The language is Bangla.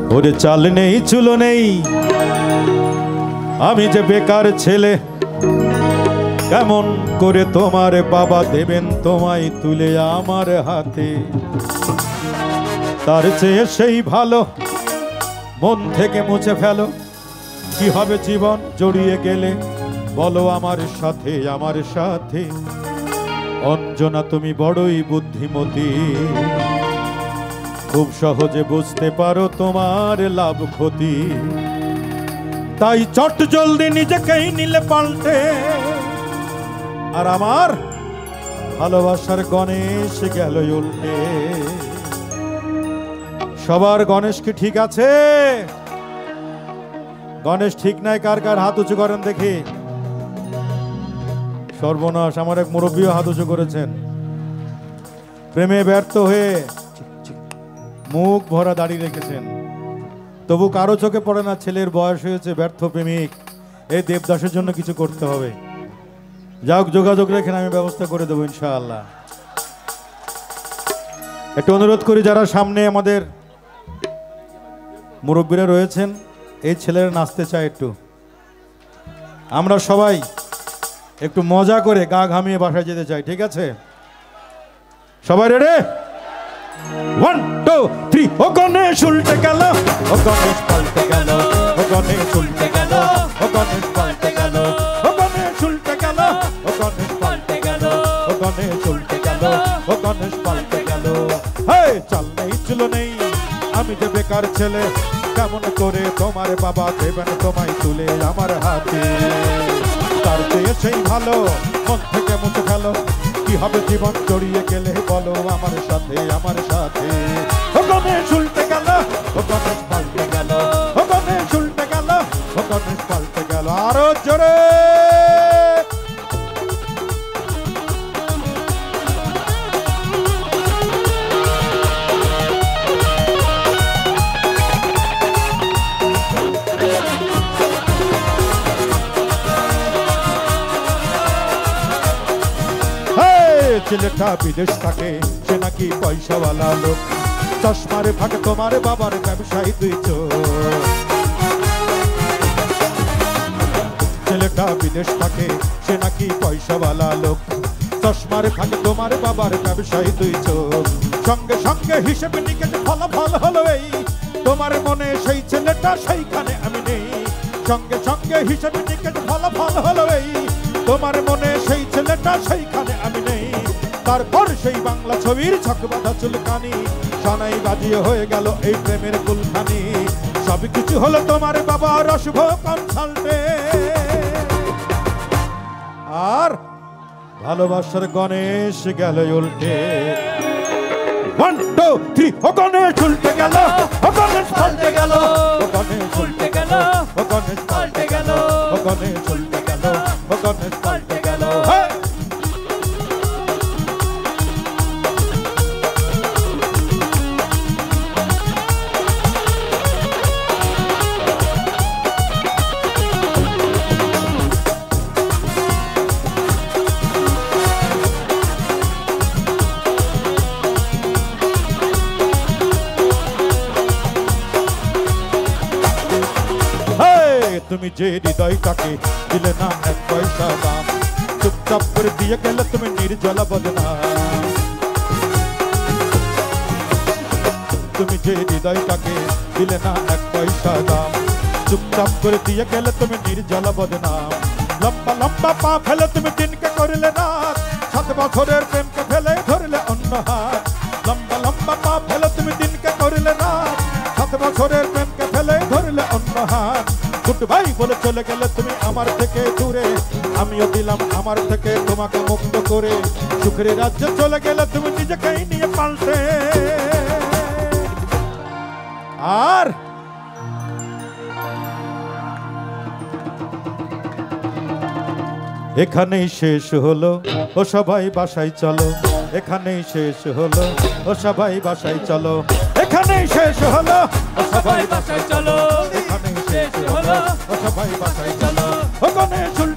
ওরে চাল নেই চুলো নেই, আমি যে বেকার ছেলে, কেমন করে তোমার বাবা দেবেন তোমায় তুলে আমার হাতে। তার চেয়ে সেই ভালো মন থেকে মুছে ফেলো, কি হবে জীবন জড়িয়ে গেলে বলো আমার সাথে, আমার সাথে। অঞ্জনা তুমি বড়ই বুদ্ধিমতী, খুব সহজে বুঝতে পারো তোমার লাভ ক্ষতি, তাই চট জলদি নিজেকেই নিলে পাল্টে। আর আমার ভালোবাসার গণেশ গেল উল্টে। সবার গণেশ কি ঠিক আছে? গণেশ ঠিক নাই কার কার হাত উঁচু করেন দেখি। সর্বনাশ, আমার এক মুরব্বীও হাত উঁচু করেছেন। প্রেমে ব্যর্থ হয়ে মুখ ভরা দাড়ি রেখেছেন, তবু কারো চোখে পড়ে না ছেলের বয়স হয়েছে, ব্যর্থ প্রেমিক। এই দেবদাসের জন্য কিছু করতে হবে। যাক, যোগাযোগ রেখেন, আমি ব্যবস্থা করে দেবো ইনশাআল্লাহ। একটু অনুরোধ করি, যারা সামনে আমাদের মুরব্বীরা রয়েছেন, এই ছেলেরা নাচতে চায়, একটু আমরা সবাই একটু মজা করে গা ঘামিয়ে বাসায় যেতে চাই, ঠিক আছে? সবাই রেডি? 1 2 3। ও গণেশ উল্টে গেল, ও গণেশ পাল্টে গেল, ও গণেশ উল্টে গেল, ও গণেশ পাল্টে গেল, ও গণেশ উল্টে গেল, ও গণেশ পাল্টে গেল, ও গণেশ উল্টে গেল, ও গণেশ পাল্টে গেল। হে চাল নেই চুলো নেই, আমি যে বেকার ছেলে, কেমন করে তোমার বাবা দেবেন তোমায় তুলে আমার হাতে। তার চেয়ে সেই ভালো মন থেকে মুছে ফেলো, কি হবে জীবন জড়িয়ে গেলে বলো আমার সাথে, আমার সাথে। ও গণেশ উল্টে গেল, ও গণেশ পাল্টে গেল, ও গণেশ উল্টে গেল, ও গণেশ পাল্টে গেল। আরো জোরে। ছেলেটা বিদেশ থাকে, সে নাকি পয়সাওয়ালা লোক, চশমার ফাঁকে তোমার বাবার ব্যবসায়ী দুই চোখ। ছেলেটা বিদেশ থাকে, সে নাকি পয়সাওয়ালা লোক, চশমার ফাঁকে তোমার বাবার ব্যবসায়ী দুই চোখ। সঙ্গে সঙ্গে হিসেবে নিকেশ ফলাফল হলো এই, তোমার মনে সেই ছেলেটা সেইখানে আমি নেই। সঙ্গে সঙ্গে হিসেবে নিকেশ ফলাফল হলো এই, তোমার মনে সেই ছেলেটা সেইখানে আমি নেই। তারপর সেই বাংলা ছবির ছকবাঁধা চুলকানি, সানাই বাজিয়ে হয়ে গেল এই প্রেমের কুলখানি। সবকিছু হলো তোমার বাবার অশুভ কনসাল্টে। আর ভালোবাসার গণেশ গেল উল্টে। 1 2 3। ও গণেশ উল্টে গেল, ও গণেশ পাল্টে গেল, ও গণেশ উল্টে গেল, ও গণেশ পাল্টে গেল, ও গণেশ উল্টে গেল, ও গণেশ পাল্টে গেল। তুমি যে হৃদয়টাকে দিলে না এক পয়সা দাম, চুপচাপ করে দিয়ে গেলে তুমি নির্জলা বদনাম। তুমি যে হৃদয়টাকে দিলে না এক পয়সা দাম, চুপচাপ করে দিয়ে গেলে তুমি নির্জলা বদনাম। লম্বা লম্বা পা ফেলে তুমি দিনকে করলে না, 7 বছরের প্রেমকে ফেলে ধরলে অন্য হাত। লম্বা লম্বা পা ফেলে তুমি দিনকে করলে না, 7 বছরের প্রেমকে ফেলে ধরলে অন্য হাত। গুড বাই বলে চলে গেলে তুমি আমার থেকে দূরে, আমিও দিলাম আমার থেকে তোমাকে মুক্ত করে। সুখের রাজ্যে চলে গেলে তুমি নিজেকেই নিয়ে পাল্টে। আর এখানেই শেষ হলো, ও সবাই বাসায় চলো। এখানেই শেষ হলো, ও সবাই বাসায় চলো। এখানেই শেষ হলো, ও সবাই বাসায় চলো। এখানেই শেষ হলো, ও সবাই বাসায় চলো। ও গণেশ